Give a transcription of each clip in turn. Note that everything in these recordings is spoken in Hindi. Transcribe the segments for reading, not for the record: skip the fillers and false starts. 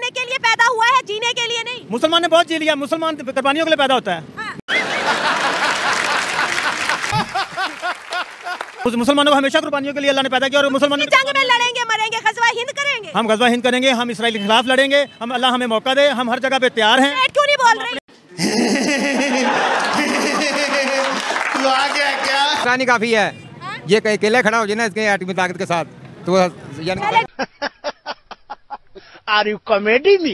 मरने के लिए पैदा हुआ है, जीने के लिए नहीं। मुसलमान ने बहुत जी लिया, मुसलमान कुर्बानियों के लिए पैदा होता है। हाँ। मुसलमानों को हमेशा कुर्बानियों के लिए अल्लाह ने पैदा किया और मुसलमान जंग में लड़ेंगे, मरेंगे, गज़वा हिंद करेंगे। हम गज़वा हिंद करेंगे, हम इसराइल के खिलाफ लड़ेंगे, हम अल्लाह हमें मौका दे, हम हर जगह पे तैयार हैं। क्यों नहीं बोल रही? तू आ गया क्या? रानी काफी है, ये अकेले खड़ा हो जाए ना इसके एटमी ताकत के साथ तो आर यू कॉमेडी मी?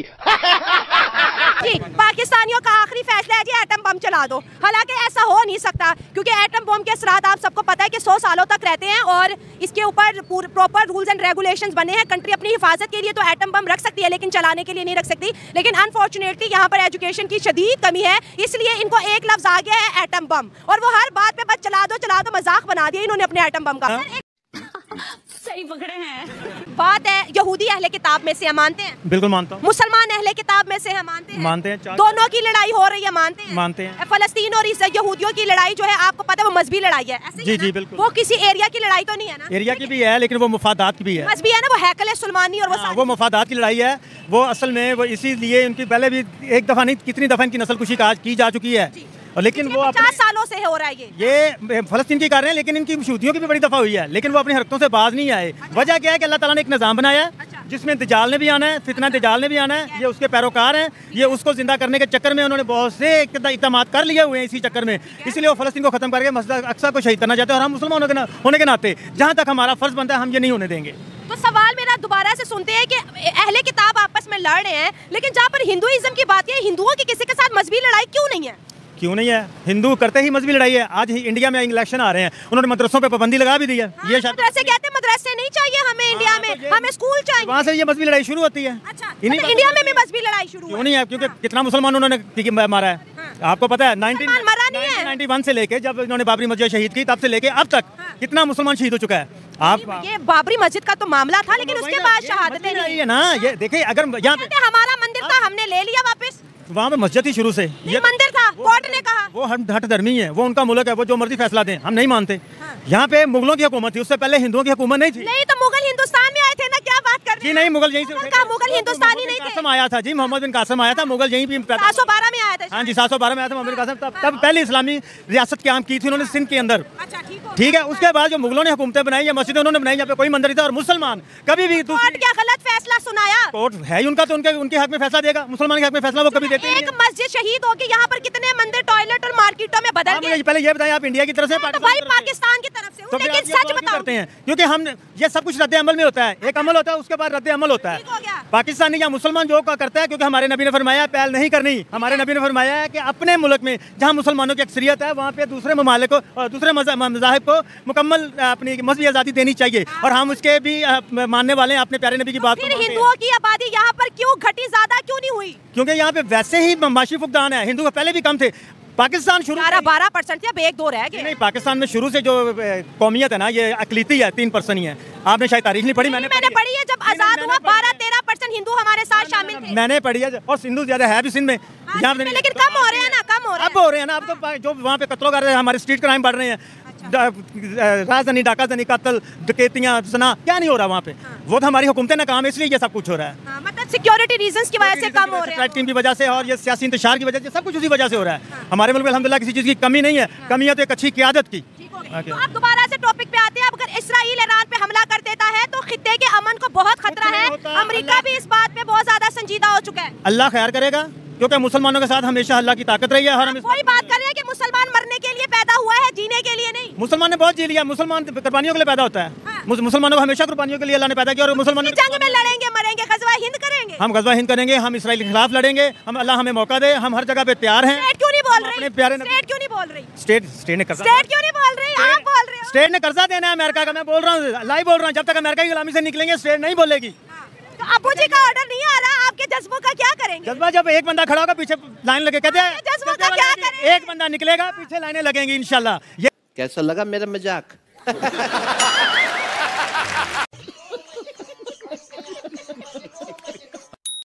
जी, पाकिस्तानियों का आखिरी फैसला है जी, एटम बम चला दो। हालांकि ऐसा हो नहीं सकता क्योंकि एटम बम के असरात आप सबको पता है कि 100 सालों तक रहते हैं और इसके ऊपर प्रॉपर रूल्स एंड रेगुलेशंस बने हैं। कंट्री अपनी हिफाजत के लिए तो एटम बम रख सकती है लेकिन चलाने के लिए नहीं रख सकती। लेकिन अनफॉर्चुनेटली यहाँ पर एजुकेशन की शदीद कमी है, इसलिए इनको एक लफ्ज आ गया है एटम बम, और वो हर बात पे बस चला दो मजाक बना दिया इन्होंने अपने एटम बम का। सही पकड़े हैं। बात है यहूदी अहले किताब में से हम मानते हैं, बिल्कुल मानता हूँ। मुसलमान अहले किताब में से हम मानते हैं, दोनों की लड़ाई हो रही है, मानते हैं। फलस्तीन और यहूदियों की लड़ाई जो है आपको पता है वो मजहबी लड़ाई है, ऐसे जी जी बिल्कुल। वो किसी एरिया की लड़ाई तो नहीं है ना? एरिया की भी है लेकिन वो मुफादात की भी है, मजहबी है ना, वो हैकल सुलेमानी और वो मुफादात की लड़ाई है। वो असल में वो इसीलिए उनकी पहले भी एक दफा नहीं कितनी दफा इनकी नस्लकुशी की जा चुकी है, और लेकिन वो 50 सालों से हो रहा है ये फलस्तीन की कर रहे हैं, लेकिन इनकी शूदियों की भी बड़ी दफा हुई है, लेकिन वो अपनी हरकतों से बाज नहीं आए। वजह क्या है कि अल्लाह ताला ने एक निज़ाम बनाया है जिसमें दजाल ने भी आना है, फितना दजाल ने भी आना है, ये उसके पैरोकार हैं। ये उसको जिंदा करने के चक्कर में उन्होंने बहुत से इक़दामात कर लिए हुए हैं इसी चक्कर में, इसलिए वो फलस्तीन को खत्म करके मस्जिद अक्सा को शहीद करना चाहते हैं। और हम मुसलमान होने के नाते जहाँ तक हमारा फर्ज बनता है हम ये नहीं होने देंगे। तो सवाल मेरा दोबारा से सुनते हैं कि अहले किताब आपस में लड़ रहे हैं, लेकिन जहाँ पर हिंदुइज्म की बात है, हिंदुओं की किसी के साथ मजहबी लड़ाई क्यों नहीं है? क्यों नहीं है? हिंदू करते ही मजहबी लड़ाई है। आज इंडिया में इलेक्शन आ रहे हैं, उन्होंने मदरसों पे पाबंदी लगा भी दी है। ये मदरसे कहते हैं मदरसे नहीं चाहिए हमें इंडिया में, हमें स्कूल चाहिए, वहाँ से ये मजहबी लड़ाई शुरू होती है। अच्छा, इंडिया में भी मजहबी लड़ाई शुरू क्यों नहीं है? क्योंकि कितना मुसलमान उन्होंने मारा है आपको पता है। 1991 से लेके जब इन्होंने बाबरी मस्जिद शहीद की तब से लेके अब तक कितना मुसलमान शहीद हो चुका है। आप ये बाबरी मस्जिद का तो मामला था, लेकिन उसके बाद शहादतें नहीं है ना। ये देखिए, अगर यहाँ पे हमारा मंदिर था हमने ले लिया वापस, वहाँ पे मस्जिद ही शुरू से ये मंदिर था, कोर्ट ने कहा वो हम हट धर्मी है, वो उनका मुल्क है, वो जो मर्जी फैसला दें, हम नहीं मानते। यहाँ पे मुगलों की हुकूमत थी, उससे पहले हिंदुओं की हुकूमत नहीं थी। नहीं तो मुगल हिंदुस्तान में आए थे ना, क्या बात कर रहे हैं? जी नहीं, मुगल यहीं से मुगल हिंदुस्तानी नहीं थे। कासिम आया था जी, मोहम्मद बिन कासिम आया था, मुगल यहीं भी 712 में आया था। हाँ जी 712 में आया था मोहम्मद बिन कासिम, तब पहली इस्लामी रियासत क्याम की थी उन्होंने सिंध के अंदर। ठीक है, उसके बाद जो मुगलों ने हुकूमतें बनाई, मस्जिदें उन्होंने बनाई, यहाँ पे कोई मंदिर नहीं था। और मुसलमान कभी भी कोर्ट क्या गलत फैसला सुनाया? कोर्ट है ही उनका, तो उनके हक में फैसला देगा। मुसलमान के हक में फैसला वो कभी देते नहीं। एक मस्जिद शहीद होगी, यहाँ पर कितने मंदिर, टॉयलेट और मार्केटों में बदल गए। पहले ये बताएं आप इंडिया की तरफ से पाकिस्तान की तरफ से, लेकिन सच बताते हैं क्योंकि हम ये सब कुछ रद्द अमल में होता है। एक अमल होता है, उसके बाद रद्द अमल होता है। पाकिस्तानी या मुसलमान जो करता है, क्योंकि हमारे नबी ने फरमाया पहल नहीं करनी। हमारे नबी ने फरमाया है कि अपने मुल्क में जहाँ मुसलमानों की अक्सरियत है वहाँ पे दूसरे ममालिक को और दूसरे मज़ाहिब को मुकम्मल अपनी मजहबी आज़ादी देनी चाहिए, और हम उसके भी मानने वाले हैं अपने प्यारे नबी की बात। फिर हिंदुओं की आबादी यहाँ पर क्यों घटी, ज्यादा क्यों नहीं हुई? क्योंकि यहाँ पे वैसे ही माशी फुकदान है, हिंदू पहले भी कम थे। पाकिस्तान शुरू 12% या 1-2 रह गए। नहीं, पाकिस्तान में शुरू से जो कौमियत है ना, ये अकलीती है, 3% ही है। आपने शायद तारीख नहीं पढ़ी, मैंने पढ़ी है। जब आजाद हुआ 12-13% हिंदू हमारे साथ शामिल थे। मैंने पढ़ी है, और हिंदू ज्यादा है भी सिंध में, लेकिन कम हो रहे हैं ना, कम हो रहे हैं। अब हो रहे हैं ना, अब तो जो वहाँ पे कत्लों कर रहे हैं, हमारे स्ट्रीट क्राइम बढ़ रहे हैं, राजधानी डाकाजनी कत्ल डकैतियाँ जना, क्या नहीं हो रहा वहाँ पे? वो तो हमारी हुकूमतें नाकाम है, इसलिए ये सब कुछ हो रहा है। मतलब सिक्योरिटी रीजंस की वजह से कम हो रहा है, टीम की वजह से, और ये सियासी इंतशार की वजह से, सब कुछ उसी वजह से हो रहा है। हमारे मुल्क में अल्हम्दुलिल्लाह किसी चीज़ की कमी नहीं है, कमी है तो एक अच्छी क़यादत की। तो आप दोबारा से टॉपिक पे आते हैं। अब अगर इस्राईल ईरान पे हमला कर देता है तो खित्ते के अमन को बहुत खतरा है। अमेरिका भी इस बात पे बहुत ज्यादा संजीदा हो चुका है। अल्लाह खैर करेगा, क्योंकि मुसलमानों के साथ हमेशा अल्लाह की ताकत रही है। हर कोई बात कर रहे हैं कि मुसलमान मरने के लिए पैदा हुआ है, जीने के लिए नहीं। मुसलमान ने बहुत जी लिया, मुसलमान कुर्बानियों के लिए पैदा होता है। मुसलमानों को हमेशा कुर्बानियों के लिए अल्लाह ने पैदा किया, और मुसलमान जंग में लड़ेंगे, मरेंगे, गज़वा हिंद करेंगे। हम गज़वा हिंद करेंगे, हम इसराइल के खिलाफ लड़ेंगे, हम अल्लाह हमें मौका दे, हम हर जगह पे तैयार हैं। क्यों नहीं बोल रही? प्यारे स्टेट क्यों नहीं बोल रही? स्टेट ने कर्जा, स्टेट क्यों नहीं बोल रही? आप बोल रहे हो। स्टेट ने कर्जा देना है अमेरिका का, मैं बोल रहा हूँ, लाइव बोल रहा हूँ। जब तक अमेरिका की गुलामी से निकलेंगे स्टेट नहीं बोलेगी। तो अबू जी का ऑर्डर नहीं आ रहा, आपके जज्बों का क्या करेंगे? जज्बा जब एक बंदा खड़ा होगा पीछे लाइन लगे, कहते हैं जज्बों का क्या करेंगे? एक बंदा निकलेगा, पीछे लाइनें लगेंगी इंशाल्लाह। कैसा लगा मेरा मजाक?